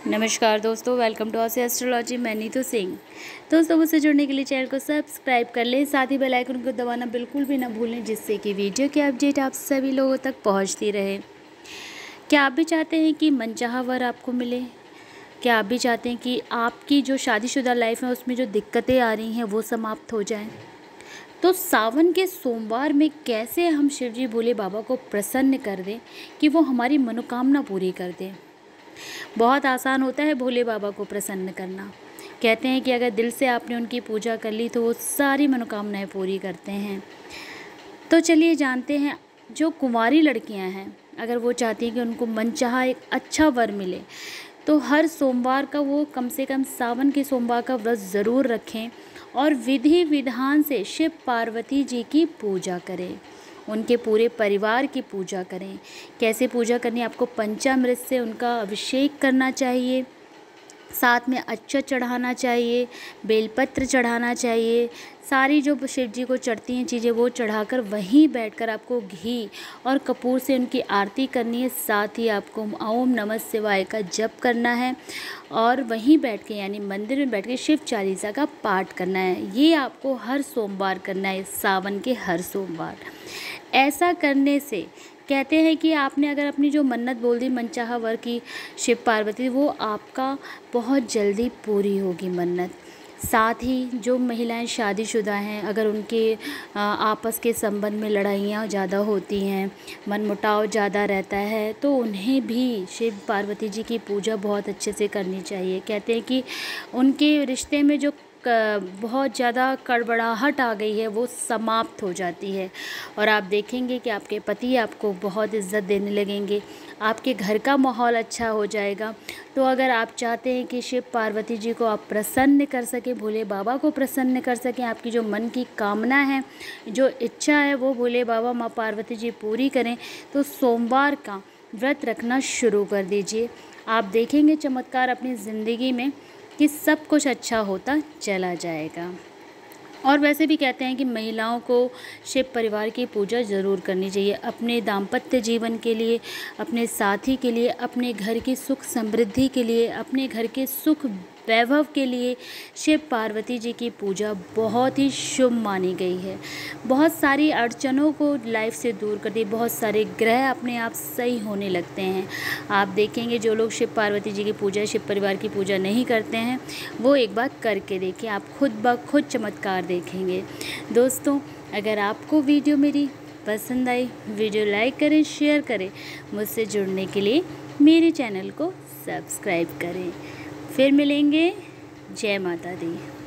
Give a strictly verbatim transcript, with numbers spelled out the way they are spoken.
नमस्कार दोस्तों, welcome to our astrology. मैं नीतू सिंह। दोस्तों, मुझसे जुड़ने के लिए चैनल को सब्सक्राइब कर लें, साथ ही बेल आइकन को दबाना बिल्कुल भी ना भूलें, जिससे कि वीडियो की अपडेट आप सभी लोगों तक पहुंचती रहे। क्या आप भी चाहते हैं कि मनचाहा वर आपको मिले? क्या आप भी चाहते हैं कि आपकी जो शादीशुदा लाइफ है उसमें जो दिक्कतें आ रही हैं वो समाप्त हो जाएँ? तो सावन के सोमवार में कैसे हम शिवजी भोले बाबा को प्रसन्न कर दें कि वो हमारी मनोकामना पूरी कर दें? बहुत आसान होता है भोले बाबा को प्रसन्न करना। कहते हैं कि अगर दिल से आपने उनकी पूजा कर ली तो वो सारी मनोकामनाएं पूरी करते हैं। तो चलिए जानते हैं, जो कुंवारी लड़कियां हैं, अगर वो चाहती हैं कि उनको मनचाहा एक अच्छा वर मिले, तो हर सोमवार का वो कम से कम सावन के सोमवार का व्रत ज़रूर रखें और विधि विधान से शिव पार्वती जी की पूजा करें, उनके पूरे परिवार की पूजा करें। कैसे पूजा करनी? आपको पंचामृत से उनका अभिषेक करना चाहिए, साथ में अक्षत चढ़ाना चाहिए, बेलपत्र चढ़ाना चाहिए, सारी जो शिव जी को चढ़ती हैं चीज़ें वो चढ़ाकर वहीं बैठकर आपको घी और कपूर से उनकी आरती करनी है। साथ ही आपको ओम नमः शिवाय का जप करना है और वहीं बैठ के, यानी मंदिर में बैठ के शिव चालीसा का पाठ करना है। ये आपको हर सोमवार करना है, सावन के हर सोमवार। ऐसा करने से कहते हैं कि आपने अगर अपनी जो मन्नत बोल दी मनचाहा वर की शिव पार्वती, वो आपका बहुत जल्दी पूरी होगी मन्नत। साथ ही जो महिलाएं शादीशुदा हैं, अगर उनके आपस के संबंध में लड़ाइयाँ ज़्यादा होती हैं, मनमुटाव ज़्यादा रहता है, तो उन्हें भी शिव पार्वती जी की पूजा बहुत अच्छे से करनी चाहिए। कहते हैं कि उनके रिश्ते में जो बहुत ज़्यादा कड़बड़ाहट आ गई है वो समाप्त हो जाती है और आप देखेंगे कि आपके पति आपको बहुत इज़्ज़त देने लगेंगे, आपके घर का माहौल अच्छा हो जाएगा। तो अगर आप चाहते हैं कि शिव पार्वती जी को आप प्रसन्न कर सकें, भोले बाबा को प्रसन्न कर सकें, आपकी जो मन की कामना है, जो इच्छा है, वो भोले बाबा माँ पार्वती जी पूरी करें, तो सोमवार का व्रत रखना शुरू कर दीजिए। आप देखेंगे चमत्कार अपनी ज़िंदगी में कि सब कुछ अच्छा होता चला जाएगा। और वैसे भी कहते हैं कि महिलाओं को शिव परिवार की पूजा ज़रूर करनी चाहिए, अपने दाम्पत्य जीवन के लिए, अपने साथी के लिए, अपने घर की सुख समृद्धि के लिए, अपने घर के सुख वैभव के लिए शिव पार्वती जी की पूजा बहुत ही शुभ मानी गई है। बहुत सारी अड़चनों को लाइफ से दूर करती है, बहुत सारे ग्रह अपने आप सही होने लगते हैं। आप देखेंगे जो लोग शिव पार्वती जी की पूजा, शिव परिवार की पूजा नहीं करते हैं, वो एक बार करके देखें, आप खुद ब खुद चमत्कार देखेंगे। दोस्तों, अगर आपको वीडियो मेरी पसंद आई, वीडियो लाइक करें, शेयर करें। मुझसे जुड़ने के लिए मेरे चैनल को सब्सक्राइब करें। फिर मिलेंगे। जय माता दी।